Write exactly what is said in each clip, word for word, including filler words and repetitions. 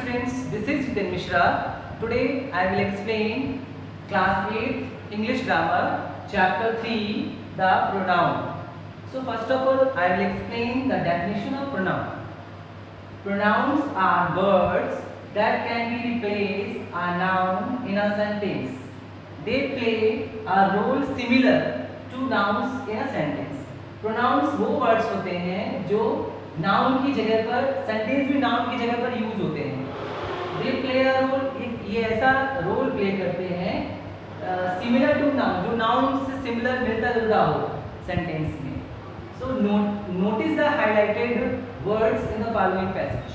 students, this is Jiten Mishra. Today I will explain class eight English grammar chapter three, the pronoun. So first of all I will explain the definition of pronoun. Pronouns are words that can be replaced a noun in a sentence. They play a role similar to nouns in a sentence. Pronouns वो words होते हैं जो noun की जगह पर, sentence में noun की जगह पर यूज होते हैं. दे प्ले अ रोल, ये ऐसा रोल प्ले करते हैं सिमिलर टू नाउन, जो नाउन से सिमिलर मिलता जुलता हो सेंटेंस में. So notice the highlighted words in the following passage.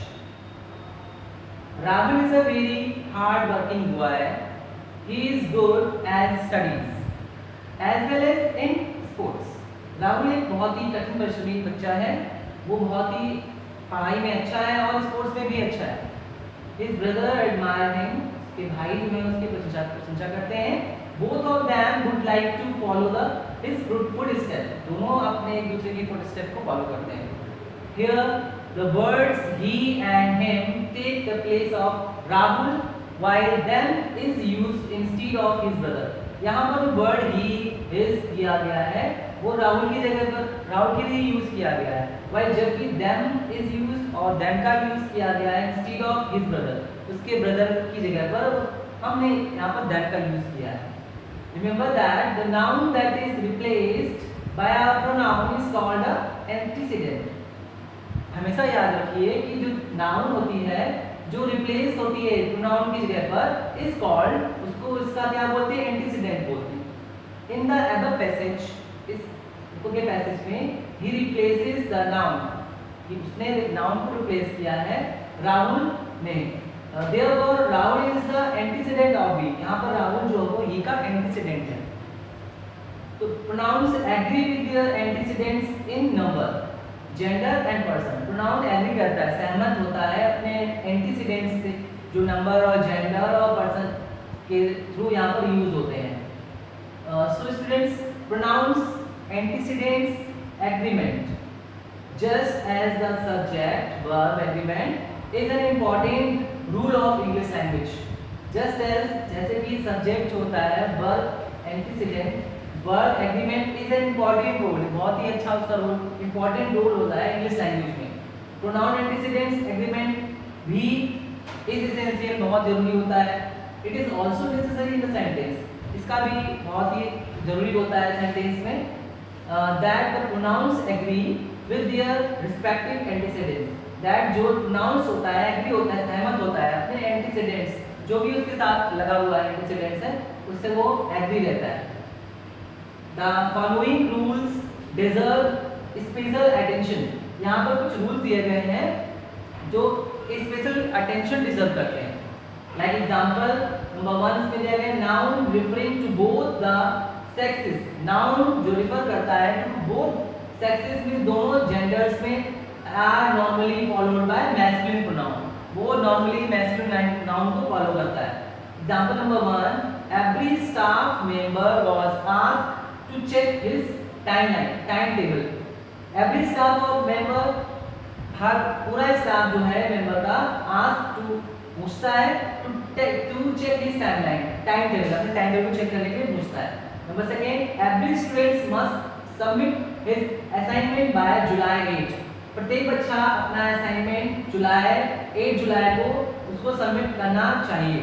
Rahul is a very hard working boy. He is good at studies as well as in sports. Rahul एक बहुत ही कठिन परिश्रमी बच्चा है, वो बहुत ही पढ़ाई में अच्छा है और स्पोर्ट्स में भी अच्छा है. His brother admire him, उसके भाई जो है उसके प्रशंसा प्रशंसा करते हैं. Both of them would like to follow the his footstep. दोनों अपने एक दूसरे की footstep को follow करते हैं. Here the words he and him take the place of Rahul, while them is used instead of his brother. यहाँ पर जो word he is किया गया है वो राहुल की जगह पर राहुल के लिए यूज किया गया है, while जबकि them is used और them का यूज किया गया है instead of his brother. उसके ब्रदर की जगह पर हमने यहाँ पर them का यूज किया है. Remember that the noun that is replaced by a pronoun is called a antecedent. हमेशा याद रखिए कि जो नाउन होती है जो रिप्लेस होती है प्रोनाउन की जगह पर is called, उसको इसका क्या बोलते हैं, एंटीसीडेंट बोलते हैं. In the above passage, इस के पैसेज में he replaces the noun, कि उसने नाउन को रिप्लेस किया है राहुल ने. therefore Rahul is the antecedent of he. यहाँ पर राहुल जो है he का एंटीसीडेंट है. तो pronouns agree with their antecedents in number, gender and person. pronoun agree करता है, सहमत होता है अपने एंटीसीडेंट्स से जो नंबर और जेंडर और पर्सन के थ्रू यहाँ पर यूज होते हैं. So students, pronouns antecedents agreement, just as the subject verb agreement is an important rule of English language. just as जैसे कि subject होता है verb antecedent, verb agreement is an important role, बहुत ही अच्छा उसका रोल important role होता है English language में. pronoun antecedents agreement भी is essential, बहुत जरूरी होता है. it is also necessary in the sentence, इसका भी बहुत ही जरूरी होता है सेंटेंस में. Uh, that the pronouns agree with their respective antecedents. That जो pronouns होता है agree होता है, सहमत होता है अपने antecedents, जो भी उसके साथ लगा हुआ है antecedents है उससे वो agree रहता है. The following rules deserve special attention. यहाँ पर कुछ rules दिए गए हैं जो special attention deserve करते हैं. Like example number one में दिया गया noun referring to both the sexes. Noun जो रिफर करता है टू बोथ सेक्सेस में, दोनों जेंडर्स में are normally followed by masculine pronoun. वो नॉर्मली मैस्कुलिन नाउन को फॉलो करता है. Example number one, every staff member was asked to check his timeline time table. Every staff of member, हर पूरा staff जो है मेंबर का आस्क टू पूछता है to to check his timeline time table, अपने टाइम टेबल को check करने के लिए पूछता है. Number second, every student must submit his assignment by July eighth. प्रत्येक बच्चा अपना असाइनमेंट जुलाई आठ जुलाई को उसको सबमिट करना चाहिए.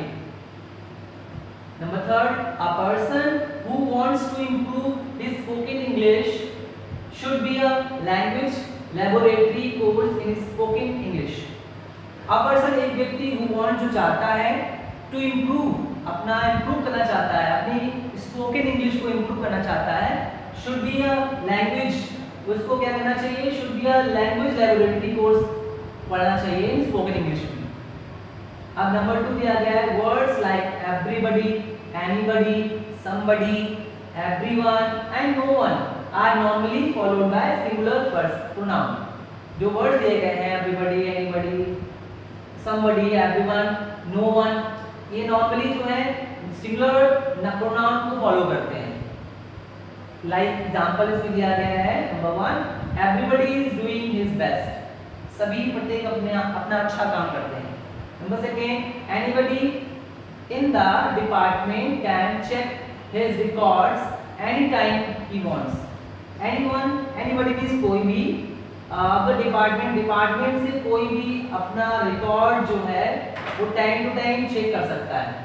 Number third, a person who wants to improve his spoken English should be a language laboratory course in spoken English. A person, एक व्यक्ति who wants, जो चाहता है to improve, अपना improve करना चाहता है, अपनी स्पोकन इंग्लिश को इम्प्रूव करना चाहता है, शुड बी अ लैंग्वेज, उसको क्या करना चाहिए, should be a language laboratory course पढ़ना चाहिए इन स्पोकन इंग्लिश में. अब नंबर टू दिया गया है words like everybody, anybody, somebody, everyone and no one are normally followed by singular pronoun. जो वर्ड्स दिए गए हैं everybody, anybody, somebody, everyone, no one, ये नॉर्मली जो है सिंगुलर प्रोनाउन को फॉलो करते हैं. लाइक एग्जांपल इसमें दिया गया है number one, everybody is doing his best. सभी प्रत्येक अपने अपना अच्छा काम करते हैं. Number Number second, anybody in the department can check his records anytime he wants. Anyone, anybody means कोई भी, अब डिपार्टमेंट डिपार्टमेंट से कोई भी अपना रिकॉर्ड जो है वो टाइम टू टाइम चेक कर सकता है.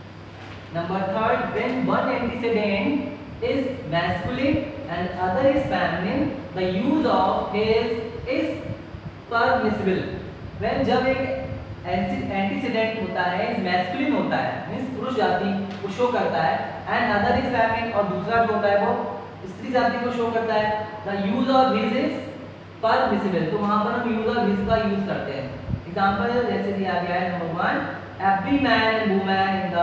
Number third, when one antecedent is masculine and other is feminine, the use of his is permissible. when जब एक एंटीसीडेंट होता है इज मैस्कुलिन होता है मींस पुरुष जाति को शो करता है, एंड अदर इज फेमिनिन और दूसरा जो होता है वो स्त्री जाति को शो करता है, the use of his is permissible. तो वहां पर हम यूज ऑफ हिज का यूज करते हैं. एग्जांपल जैसे दिया गया है number one, every man and woman in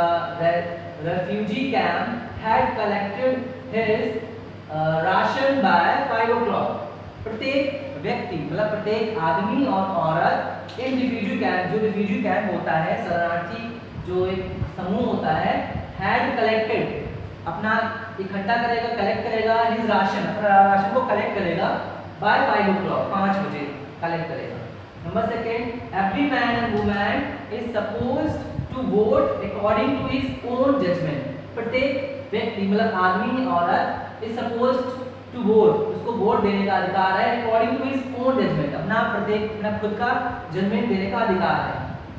the refugee camp had collected his ration by five o'clock. प्रत्येक व्यक्ति मतलब प्रत्येक आदमी और औरत इन रिफ्यूजी कैंप, जो रिफ्यूजी कैंप होता है शरणार्थी जो एक समूह होता है, हैड कलेक्टेड अपना इकट्ठा करेगा, कलेक्ट करेगा हिज राशन, अपना राशन को कलेक्ट करेगा बाय फाइव ओ क्लॉक, पाँच बजे कलेक्ट करेगा. Number second, every man and woman is supposed to vote according to his own judgement. प्रत्येक व्यक्ति मतलब आदमी औरत इज सपोज्ड टू वोट, उसको वोट देने का अधिकार है according to his own judgement, अपना प्रत्येक अपना खुद का जजमेंट देने का अधिकार है.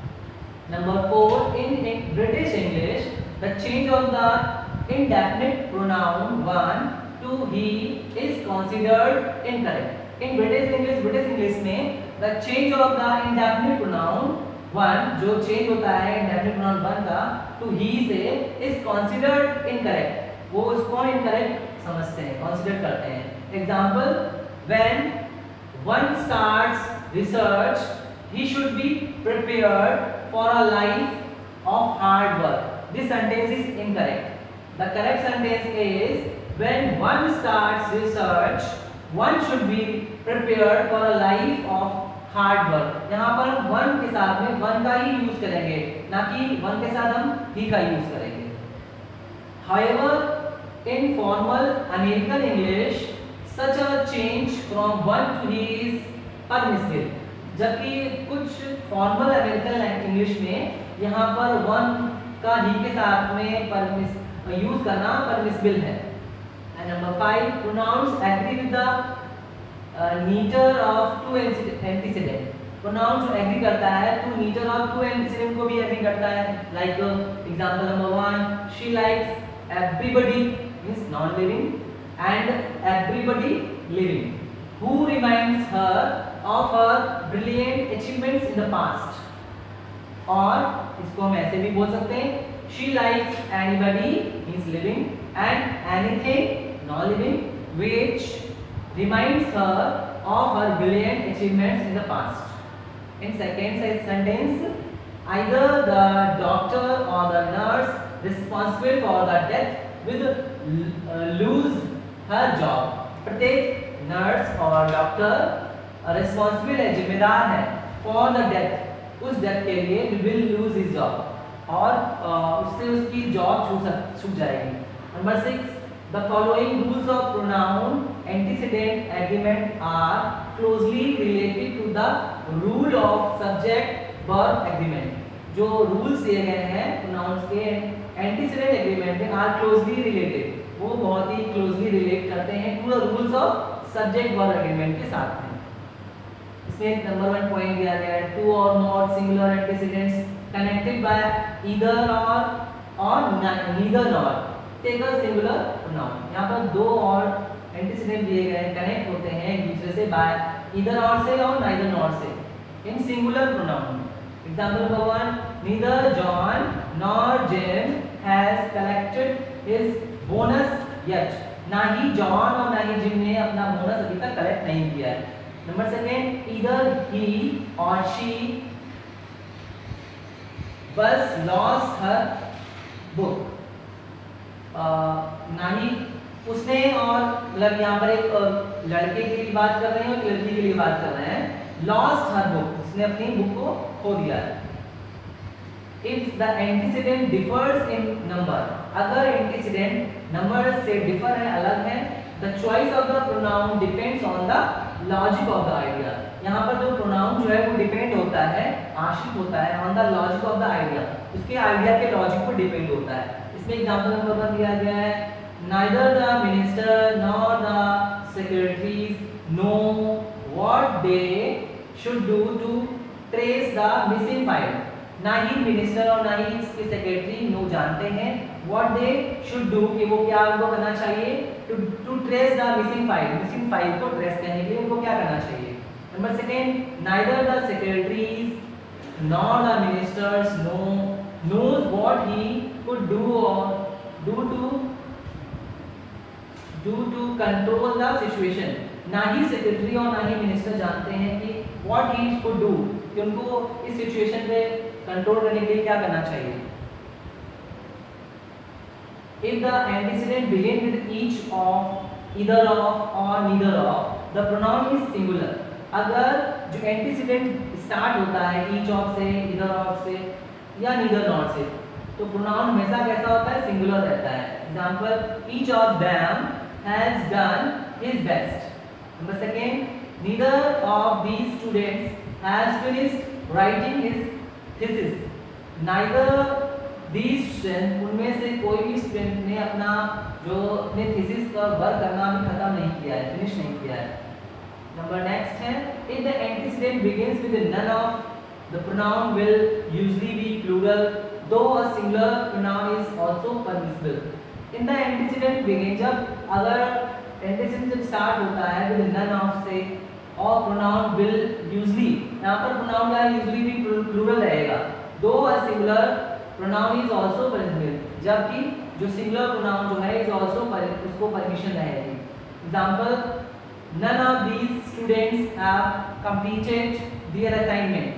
Number four, in British English the change of the indefinite pronoun one to he is considered incorrect. In British English British English में the change of the indefinite pronoun one, जो चेंज होता है indefinite pronoun one का to he से, is considered incorrect. वो उसको incorrect समझते हैं, कंसीडर करते हैं. Example, when one starts research he should be prepared for a life of hard work. This sentence is incorrect. The correct sentence is when one starts research one should be prepared for a life of hard work. यहाँ पर one के साथ में one का ही use करेंगे, ना कि one के साथ हम ही का यूज करेंगे. However, in formal American English, such a change from one to he is permissible. जबकि कुछ फॉर्मल अमेरिकन इंग्लिश में यहाँ पर वन का ही के साथ में परमिस यूज करना परमिसिबल है. And number five, pronouns agree with the neuter of two antecedent. Pronoun जो एग्री करता है to neuter of two antecedent को भी एग्री करता है. Like example number one, she likes everybody means non-living and everybody living who reminds her of her brilliant achievements in the past. और इसको हम ऐसे भी बोल सकते हैं, she likes anybody means living and anything non-living which reminds her of her brilliant achievements in the past. In second sentence, either the doctor or the nurse responsible for the death will uh, lose her job. प्रत्येक nurse और doctor responsible है, जिम्मेदार है for the death, उस death के लिए will lose his job, और uh, उससे उसकी जॉब छूट छूट जाएगी. Number six, the following rules of pronoun antecedent agreement are closely related to the rule of subject verb agreement. जो रूल्स दिए गए हैं प्रोनाउंस के एंटीसीडेंट एग्रीमेंट में आर क्लोजली रिलेटेड, वो बहुत ही क्लोजली रिलेट करते हैं to the rules of subject verb agreement के साथ में. इसमें नंबर वन पॉइंट दिया गया है, two or more singular antecedents connected by either or or neither nor take a singular pronoun. यहाँ पर दो और एंटीसीडेंट दिए गए हैं, कनेक्ट होते हैं एक दूसरे से बाय ईदर और से और नाइदर नॉर से इन singular pronoun. Example number one, neither John nor Jim has collected his bonus yet. ना ही जॉन और ना ही जिम ने अपना बोनस अभी तक कलेक्ट नहीं किया है. Number second, either he or she बस lost her book. uh, ना ही उसने और मतलब यहाँ पर एक लड़के के लिए बात कर रहे हैं और लड़की के लिए बात कर रहे हैं. Lost her book, उसने अपनी बुक को खो दिया है. If the antecedent differs in number, अगर antecedent number से differ है, अलग है, the choice of the pronoun depends on the logic of the idea. यहाँ पर जो प्रोनाउन जो है वो डिपेंड होता है, आश्रित होता है on the logic of the idea, उसके आइडिया के लॉजिक पर डिपेंड होता है। इसमें एग्जांपल नंबर वन दिया गया है, neither the minister nor the secretaries know what they should do to trace the missing file. ना ही मिनिस्टर और ना ही इसके सेक्रेटरी नो जानते हैं व्हाट दे शुड डू, कि वो क्या उनको करना चाहिए, to to trace the missing file, missing file को ट्रेस करने के लिए उनको क्या करना चाहिए। Number second, neither the secretaries nor the ministers know knows what he could do or do to do to control the situation। ना ही secretary और ना ही मिनिस्टर जानते हैं कि what he could do, कि उनको इस सिचुएशन पे कंट्रोल करने के लिए क्या करना चाहिए। If the antecedent begin with each of, either of or neither of, the pronoun is singular। अगर जो antecedent start होता है each of से, either of से या neither nor से, तो pronoun हमेशा कैसा होता है, singular रहता है। Example, each of them has done his best। Number second, neither of these students has finished writing his thesis। Neither these students, उनमें से कोई भी स्टूडेंट ने अपना जो अपने थीसिस का वर्क करना अभी खत्म नहीं किया है, फिनिश नहीं किया है। नंबर नेक्स्ट है, if the antecedent begins with none of, the pronoun will usually be plural though a singular pronoun is also permissible। in the antecedent begin, जब अगर antecedent जब स्टार्ट होता है with none of से और pronoun will usually, यहाँ पर pronoun का usually भी plural रहेगा, though a singular pronoun is also permissible, जबकि जो singular pronoun जो है is also उसको permission रहेगी। Example, none of these students have completed their assignment।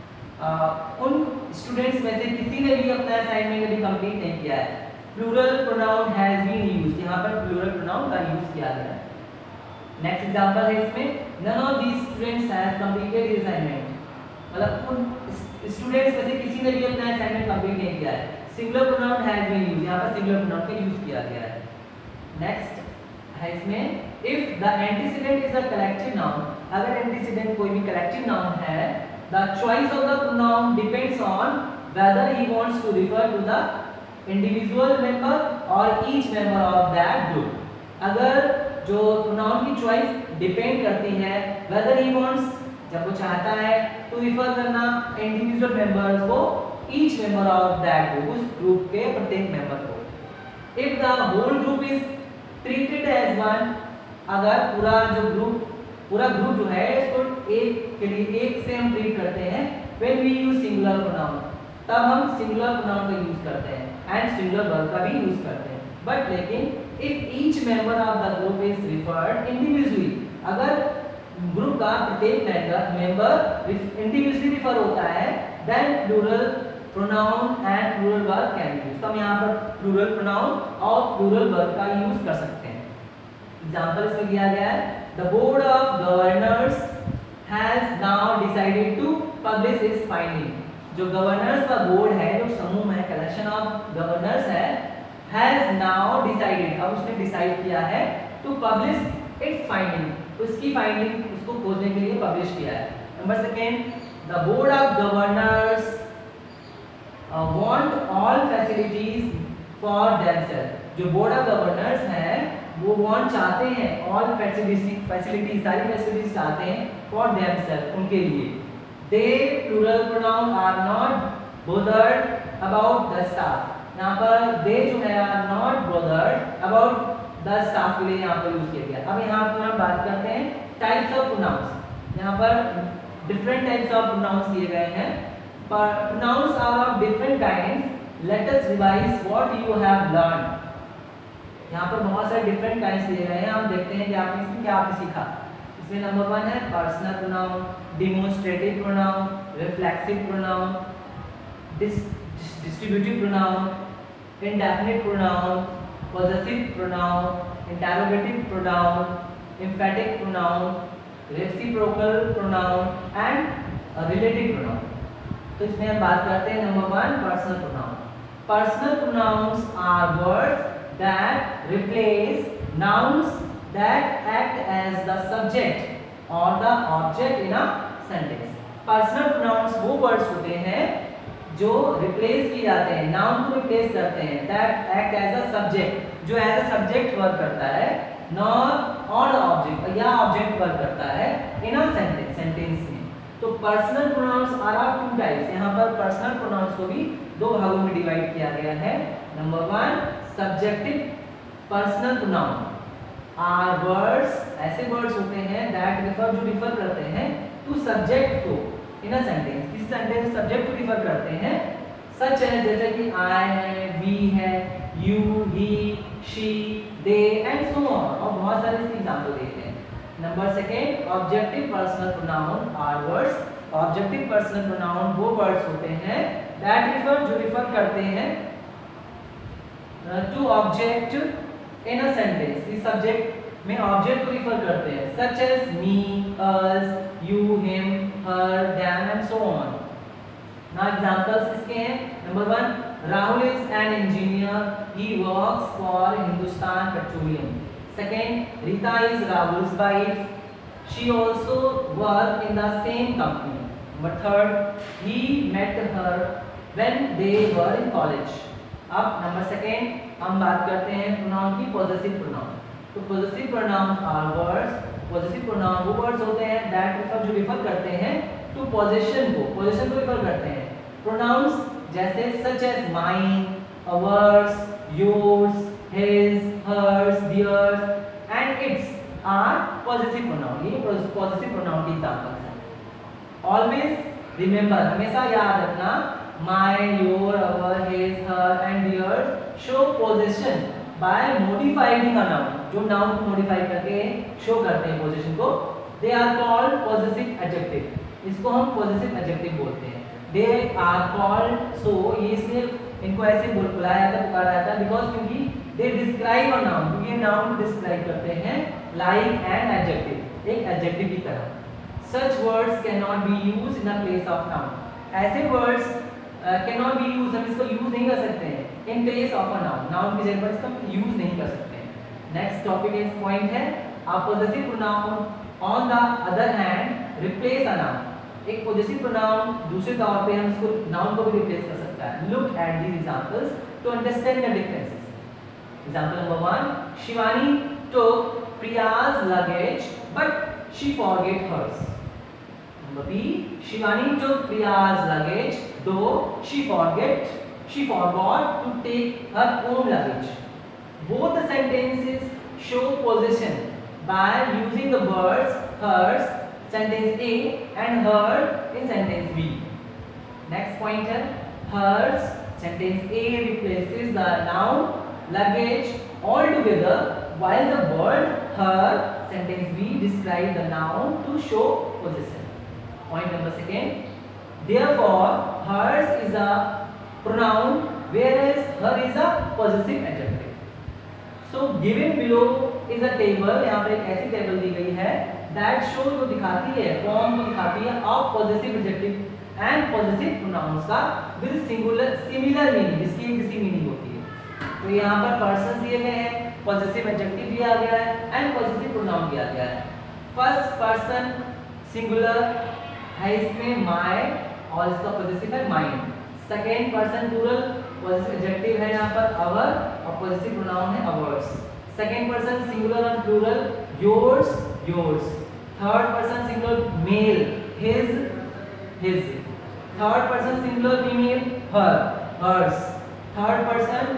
uh, उन students में से किसी ने भी अपना assignment अभी complete नहीं किया है। Plural pronoun has been used, यहाँ पर plural pronoun का use किया गया है। Next example है इसमें, none of these students has completed their assignment, मतलब उन स्टूडेंट्स में से किसी ने भी अपना असाइनमेंट कंप्लीट नहीं किया है। Singular pronoun has been used, यहाँ पर सिंगुलर प्रोनाउन का यूज किया गया है। नेक्स्ट है इसमें, if the antecedent is a collective noun, अगर एंटीसीडेंट कोई भी कलेक्टिव नाउन है, the choice of the pronoun depends on whether he wants to refer to the individual member or each member of that group. अगर जो pronoun की choice depend करती है weather he wants, जब वो चाहता है तो रिफर करना इंडिविजुअल मेंबर्स को, each member of that group, उस ग्रुप के प्रत्येक मेंबर को। If the whole group is treated as one, अगर पूरा जो ग्रुप पूरा ग्रुप जो है इसको एक के लिए एक से हम ट्रीट करते हैं, when we use singular pronoun, तब हम सिंगुलर प्रोनाउन का यूज करते हैं एंड सिंगुलर वर्ब का भी यूज करते हैं। बट लेकिन if each member of the group is referred individually, अगर ग्रुप का प्रत्येक मेंबर इंडिविजुअली रिफर होता है, then plural pronoun and plural verb can use. तो हम यहाँ पर प्लूरल प्रोनाउन और प्लूरल वर्ब का यूज कर सकते हैं। एग्जांपल इसमें दिया गया है, the board of governors has now decided to publish its finding. जो गवर्नर्स का बोर्ड है, जो समूह है, कलेक्शन ऑफ गवर्नर्स है, हैज नाउ डिसाइडेड, अब उसने डिसाइड किया है टू पब्लिश इट्स फाइंडिंग, उसकी फाइंडिंग उसको खोजने के लिए पब्लिश किया है। Number second, the board of governors want all facilities for themselves. जो बोर्ड ऑफ गवर्नर्स है वो वांट चाहते हैं ऑल फैसिलिटीज फैसिलिटीज सारी फैसिलिटीज चाहते हैं फॉर देमसेल्फ, उनके लिए। They plural pronoun are not bothered about the staff, यहाँ पर दे जो है are not bothered about the staff के लिए यहाँ पर यूज किया गया। अब यहाँ पर हम बात करते हैं टाइप्स ऑफ प्रोनाउंस। यहाँ पर डिफरेंट टाइप्स ऑफ प्रोनाउंस दिए गए हैं, पर pronouns are of different kinds. Let us revise what you have learn. यहाँ पर बहुत सारे डिफरेंट काइंड्स दिए गए हैं, हम देखते हैं कि आपने इसमें क्या आपने सीखा। इसमें नंबर वन है personal pronoun, demonstrative pronoun, reflexive pronoun, distributive pronoun, indefinite pronoun, possessive pronoun, interrogative pronoun, emphatic pronoun, reciprocal pronoun and a relative pronoun। तो इसमें हम बात करते हैं number one personal pronoun. Personal pronouns are words that replace nouns that act as the subject or the object in a sentence. Personal pronouns वो words होते हैं जो रिप्लेस किए जाते हैं, नाउन को रिप्लेस करते हैं, that act as a subject, जो एज अ सब्जेक्ट वर्क करता है, नॉट और ऑब्जेक्ट या ऑब्जेक्ट वर्क करता है इन अ सेंटेंस, सेंटेंस में। तो personal pronouns are of two types. यहाँ पर पर्सनल प्रोनाउंस को भी दो भागों में डिवाइड किया गया है। Number one, subjective personal pronoun are words, ऐसे वर्ड्स होते हैं दैट रिफर, जो रिफर करते हैं टू सब्जेक्ट को इन अ सेंटेंस, किसी सेंटेंस सब्जेक्ट को रिफर करते हैं, सच है जैसे कि आई है, वी है, you, he, she, they and so on, और बहुत सारे इसके एग्जांपल देते हैं। Number second, objective personal pronoun are words. Objective personal pronoun वो वर्ड्स होते हैं दैट रिफर, जो रिफर करते हैं to object in a sentence, इस सब्जेक्ट में ऑब्जेक्ट को रिफर करते हैं, such as me, us, you, him, her, them and so on. Now examples इसके हैं। Number one, Rahul is an engineer, he works for Hindustan Petroleum. Second, Rita is Rahul's wife, she also work in the same company. Number third, he met her when they were in college. अब number second हम बात करते हैं pronoun की, possessive pronoun. तो possessive pronoun are words, possessive pronoun वो words होते हैं दैट रिफर, जो रिफर करते हैं टू पोजीशन को, पोजीशन को रिफर करते हैं। प्रोनाउंस जैसे such as mine, hours, yours, his, hers, theirs and its are possessive pronoun. ये पॉजेसिव प्रोनाउन के एग्जांपल्स हैं। ऑलवेज रिमेंबर, हमेशा याद रखना, my, your, our, his, her and theirs show position by modifying a noun, जो noun को modify करके show करते हैं पोजीशन को, they are called possessive adjective. इसको हम पॉजेसिव एडजेक्टिव बोलते हैं। दे आर कॉल्ड, सो ये इसलिए इनको ऐसे बुलाया जाता है, पुकारा जाता है, बिकॉज क्योंकि दे डिस्क्राइब अ नाउन, क्योंकि ये नाउन को डिस्क्राइब करते हैं लाइक एन एडजेक्टिव, एक एडजेक्टिव की तरह। Such words can not be used in a place of noun. ऐसे words can not be used, हम इसको यूज नहीं कर सकते हैं in place of a noun, noun की जगह पर इसका यूज नहीं कर सकते हैं। नेक्स्ट टॉपिक इस पॉइंट है, a possessive pronoun on the other hand replace a noun. एक पॉजेसिव प्रोनाउन दूसरे तौर पे हम इसको नाउन को भी रिप्लेस कर सकता है। Look at these examples to understand the differences. Example number one, Shivani took Priya's luggage but she forget hers. Number B, Shivani took Priya's luggage though she forget she forgot to take her own luggage. Both the sentences show possession by using the words hers, sentence A, and her in sentence B. Next pointer, hers, sentence A replaces the noun luggage altogether, while the word her, sentence B, describes the noun to show possession. Point number second, therefore hers is a pronoun whereas her is a possessive adjective. So given below is a table, यहाँ पर एक ऐसी table दी गई है that show, जो दिखाती है, form को दिखाती है of possessive adjective and possessive pronouns का with singular similar meaning, जिसकी किसी मीनिंग होती है। तो यहाँ पर पर्सन दिए गए हैं, पॉजेसिव एडजेक्टिव दिया गया है एंड पॉजेसिव प्रोनाउन दिया गया है। फर्स्ट पर्सन सिंगुलर है इसमें माय और इसका पॉजेसिव है mind. Second person plural, possessive adjective है यहाँ पर अवर और पॉजेसिव प्रोनाउन है अवर्स। सेकेंड पर्सन सिंगुलर और plural yours, yours. Third person singular male, his, his. Third person singular female her, hers. Third person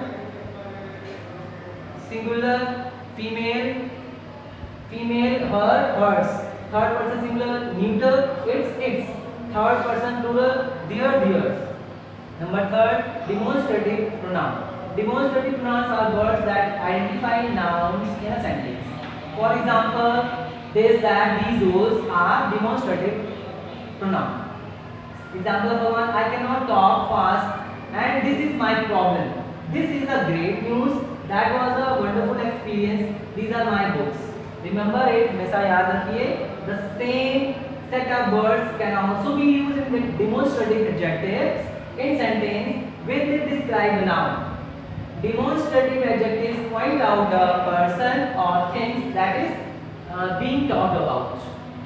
singular female, female her, hers. Third person singular neuter, its, its. Third person plural their, theirs. Number third, demonstrative pronoun. Demonstrative pronouns are words that identify nouns in a sentence. For example, this, that, these, those are demonstrative pronoun. Example number one, I cannot talk fast and this is my problem. This is a great news. That was a wonderful experience. These are my books. Remember it. हमेशा याद रखिए. The same set of words can also be used in the demonstrative adjectives in sentence when they describe a noun. Demonstrative adjectives point out the person or things that is uh, being talked about.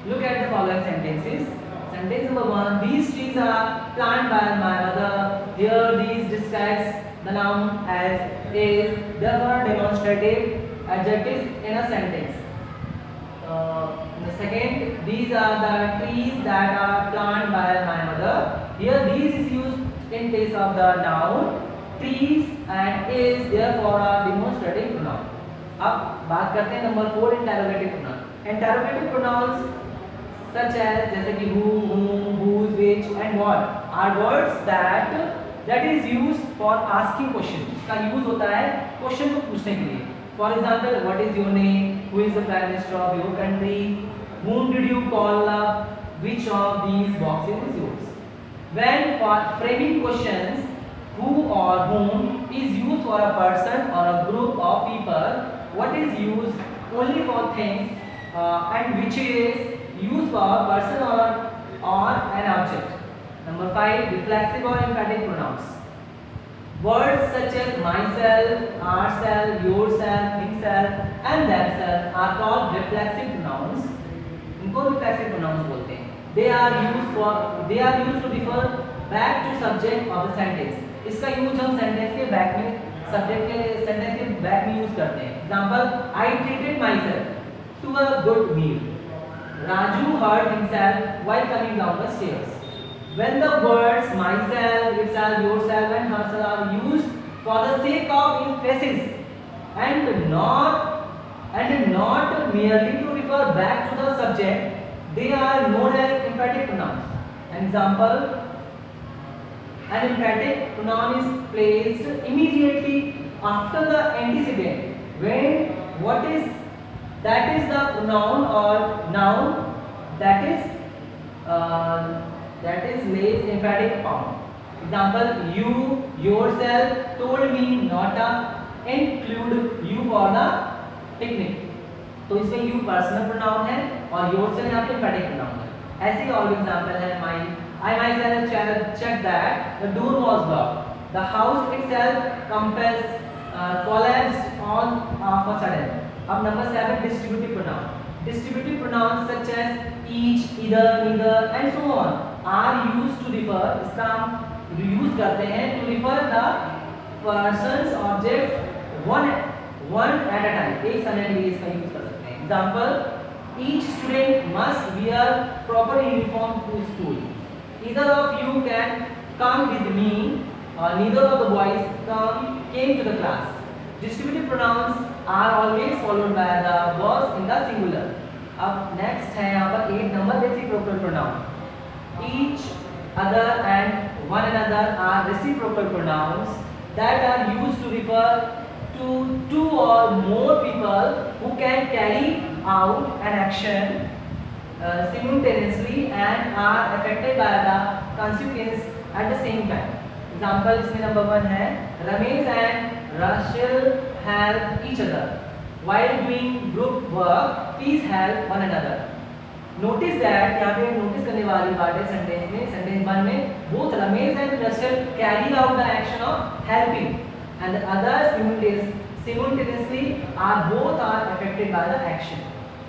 Look at the following sentences. Sentence number one: these trees are planted by my mother. Here, these describes the noun as is. Therefore, demonstrative adjectives in a sentence. Uh, the second: these are the trees that are planted by my mother. Here, these is used in place of the noun trees and is therefore a demonstrative pronoun. अब बात करते हैं number four, interrogative pronoun. Interrogative pronouns such as जैसे कि who, whom, whose, which and what are words that that is used for asking question. इसका use होता है question को पूछने के लिए. For example, what is your name? Who is the prime minister of your country? Whom did you call up? Which of these boxes is yours? When for framing questions, who or whom is used for a person or a group of people. What is used only for things uh, and which is used for person or or an object. Number five, reflexive or emphatic pronouns. Words such as myself, ourself, yourself, himself, and themselves are called reflexive pronouns. इनको reflexive pronouns बोलते हैं. They are used for they are used to refer back to subject of the sentence. इसका use हम sentence के back में subject के sentence के back में यूज करते हैं. Example, I treated myself to a good meal. Raju hurt himself while coming down the stairs. When the words myself, itself, yourself and herself are used for the sake of emphasis and not and not merely to refer back to the subject, they are known as emphatic pronouns. An example, an emphatic pronoun is placed immediately after the antecedent when what is that is the pronoun or noun that is uh, that is lays emphatic form. Example, you yourself told me not to include you for the picnic. तो इसमें you personal pronoun है और yourself यहाँ पे emphatic pronoun है. ऐसे ही और example है my I myself checked that the door was locked. The house itself compassed uh, collapsed on of a sudden. अब number seven, distributive pronoun. Distributive pronouns such as each, either, neither and so on are used to refer. इसका हम use करते हैं to refer the persons object one one at a time. एक समय के लिए इसका यूज कर सकते हैं. Example, each student must wear proper uniform to school. Either of you can come with me और neither of the boys come came to the class. Distributive pronouns are always followed by the verbs in the singular. अब next है यहाँ पर eight number reciprocal pronoun. Each, other and one another are reciprocal pronouns that are used to refer to two or more people who can carry out an action uh, simultaneously and are affected by the consequence at the same time. Example इसमें number one है Ramesh and Rachel help each other while doing group work. Please help one another. Notice that यहाँ पे notice करने वाली बात है sentence में. Sentence one में both Ramesh and Rachel carry out the action of helping and the others simultaneously are both are affected by the action.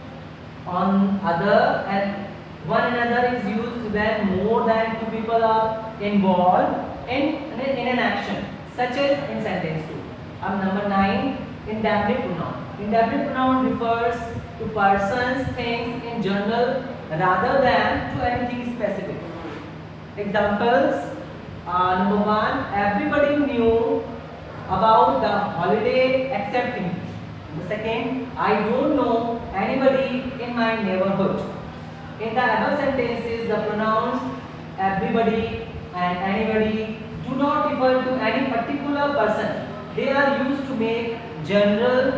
On other and one another is used when more than two people are involved in in an action such as in sentence two. अब number nine, indefinite pronoun. Indefinite pronoun refers to persons, things in general rather than to anything specific. Examples are number one, everybody knew about the holiday except me. The second, I don't know anybody in my neighborhood. In the above sentences, the pronouns everybody and anybody do not refer to any particular person. They are used to make general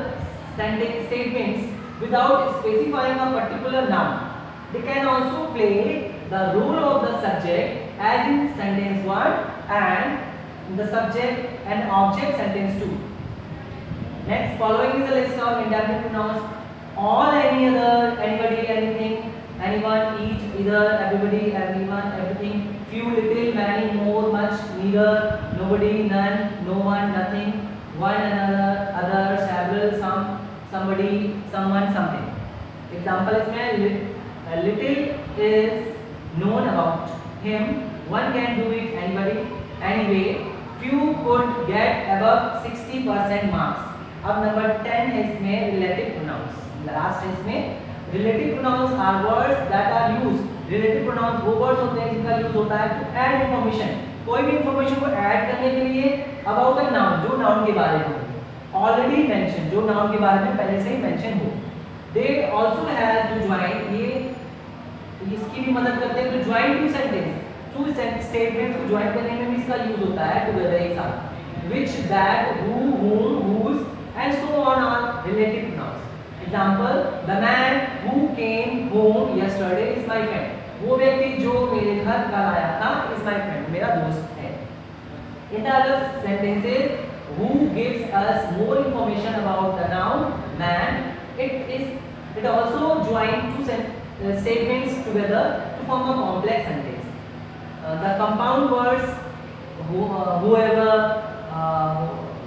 statements without specifying a particular noun. They can also play the role of the subject as in sentence one and the subject and object sentence two. Next, following is a list of indefinite pronouns. All, any other, anybody, anything, anyone, each, either, everybody, everyone, everything, few, little, many, more, much, neither, nobody, none, no one, nothing, one, another, other, several, some, somebody, someone, something. Example इसमें A little is known about him. One can do it anybody anyway. Few could get above sixty percent marks. अब number ten है इसमें relative pronouns. Last है इसमें relative pronouns are words that are used. Relative pronouns वो words होते हैं जिनका use होता है to add information. कोई भी information को add करने के लिए about a noun, जो noun के बारे में हो already mentioned, जो noun के बारे में पहले से ही mention हो. They also have to join, ये इसकी भी मदद करते हैं to join two sentence. Two statements को join करने में भी इसका यूज होता है together एक साथ. Which, that, who, whom, whose and so on are relative pronouns. Example: the man who came home yesterday is my friend. वो व्यक्ति जो मेरे घर कल आया था is my friend, मेरा दोस्त है. In the other sentences, who gives us more information about the noun man. It is it also join two sen uh, statements together to form a complex sentence. Uh, the compound words who, uh, whoever, uh,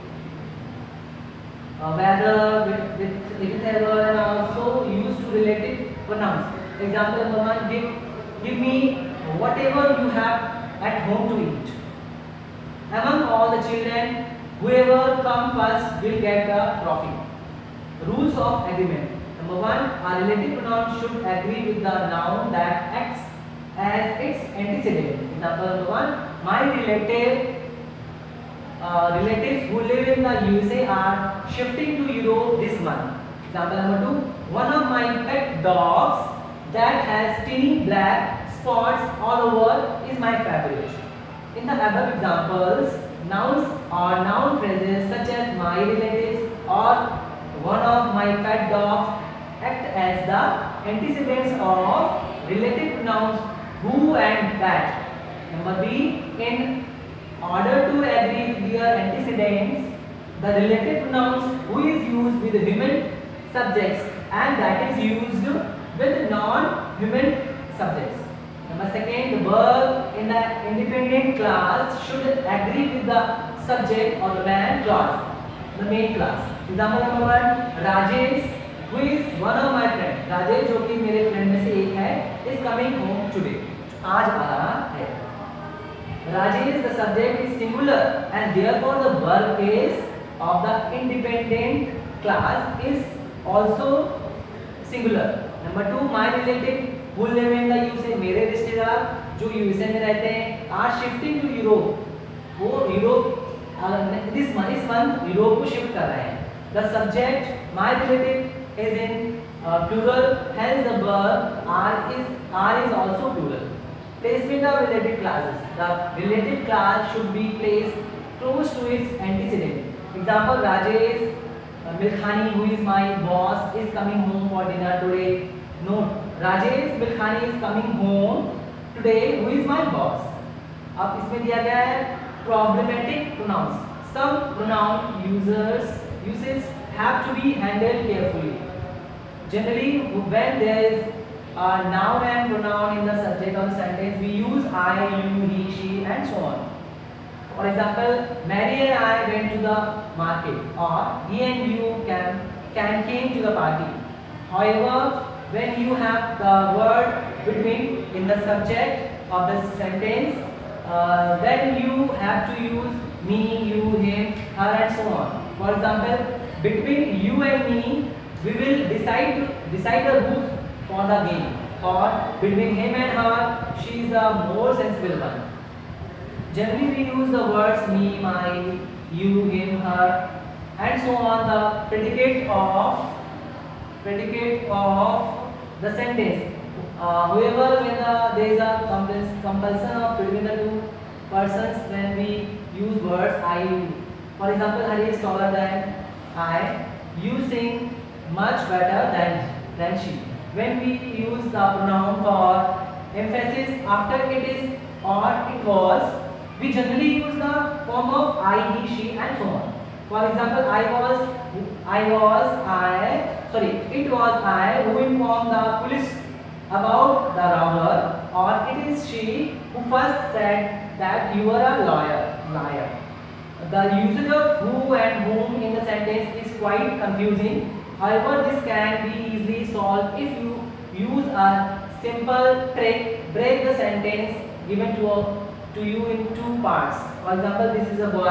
uh, whether, with, with, whichever, and also used to relative pronouns. Example number one: give, give me whatever you have at home to eat. Among all the children, whoever come first will get the trophy. Rules of agreement. Number one: a relative pronoun should agree with the noun that acts as its antecedent. Example number one: my relative, uh, relatives who live in the U S A are shifting to Europe this month. Example number two: one of my pet dogs that has teeny black spots all over is my favorite. In the above examples, nouns or noun phrases such as my relatives or one of my pet dogs act as the antecedents of relative pronouns who and that. Number B, in order to agree with their antecedents, the relative pronouns who is used with human subjects and that is used with non-human subjects. Number second, the verb in the independent class should agree with the subject or the main class, the main class. Example number one: Rajesh, who is one of my friends. Rajesh जो कि मेरे friend में से एक है, is coming home today. आज आ रहा है. Rajesh, the subject is singular and therefore the verb is of the independent class is also singular. Number two, my relative who live in the U S A, मेरे रिश्तेदार जो USA में रहते हैं, are shifting to Europe. वो Europe this month इस month Europe को shift कर रहे हैं. The subject, my relative, is in uh, plural, hence the verb are is are is also plural. Placement of relative classes. The relative class should be placed close to its antecedent. Example: Rajesh uh, Milkhani, who is my boss, is coming home for dinner today. Note: Rajesh Milkhani is coming home today, who is my boss. अब इसमें दिया गया है problematic pronouns. Some pronoun users uses have to be handled carefully. Generally, when there is a noun and pronoun in the subject of the sentence, we use I, you, he, she, and so on. For example, Mary and I went to the market, or he and you can can came to the party. However, when you have the word between in the subject of the sentence, uh, then you have to use me, you, him, her, and so on. For example, between you and me, we will decide to decide the rules for the game. Or between him and her, she is the more sensible one. Generally, we use the words me, my, you, him, her, and so on. The predicate of predicate of the sentence. Uh, however, when the, there is a compulsion of between the two persons, when we use words I, you. For example, Hari is taller than I. You sing much better than than she. When we use the pronoun for emphasis after it is or it was, we generally use the form of I, he, she, and so on. For example, I was, I was, I, sorry, it was I who informed the police about the robber, or it is she who first said that you are a lawyer, liar. The usage of who and whom in the sentence is quite confusing. However, this can be easily solved if you use a simple trick, break the sentence given to, a, to you in two parts. For example, this is a boy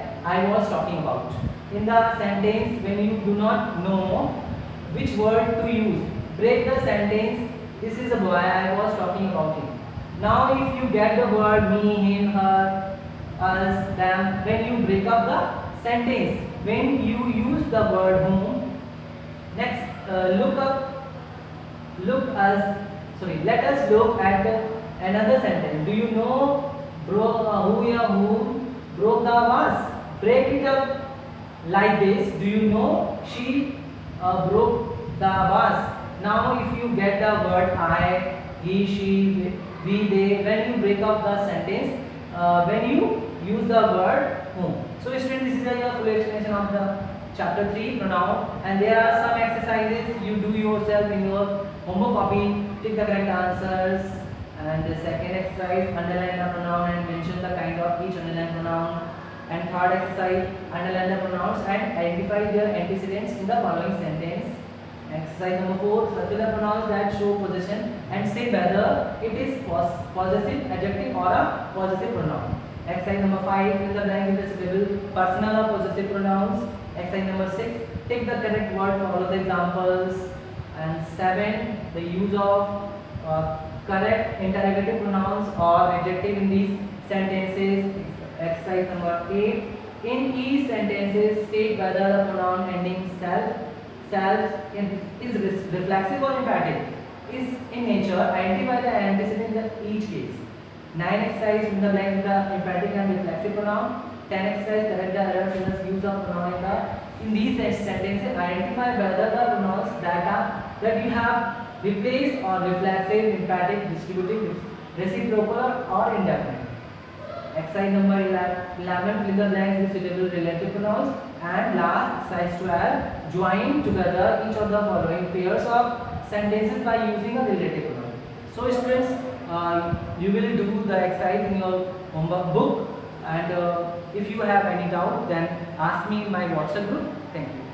I was talking about. In the sentence, when you do not know which word to use, break the sentence. This is a boy I was talking about him. Now if you get the word me, him, her, us, them, when you break up the sentence, when you use the word whom, next uh, look up, look us, sorry, let us look at another sentence. Do you know broke uh, who ya whom broke the vase? Break it up like this. Do you know she uh, broke the vase? Now if you get the word I, he, she, we, they, when you break up the sentence, uh, when you use the word whom. So students, this is a full explanation of the chapter three pronoun, and there are some exercises you do yourself in your homework copy. Take the correct answers, and the second exercise, underline the pronoun and mention the kind of each underlined pronoun. And third exercise, underline the pronouns and identify their antecedents in the following sentence. Exercise number four, circle the pronouns that show possession and say whether it is pos possessive adjective or a possessive pronoun. Exercise number five, fill the blank with the suitable personal or possessive pronouns. Exercise number six, take the correct word for all of the examples. And seven, the use of uh, correct interrogative pronouns or adjective in these sentences. Exercise number eight, in each sentences state whether the pronoun ending self, self is reflexive or emphatic, is in nature, identify the antecedent in each case. nine exercise, in the blank with the emphatic and reflexive pronoun. ten exercise, correct the errors in the use of pronoun in the in these sentences. Identify whether the pronouns that are that you have replaced or reflexive, emphatic, distributive, reciprocal or indefinite. Exercise number eleven, fill the blanks with suitable relative pronouns. And last, exercise twelve, join together each of the following pairs of sentences by using a relative pronoun. So students, uh, you will do the exercise in your homework book, and uh, if you have any doubt, then ask me in my WhatsApp group. Thank you.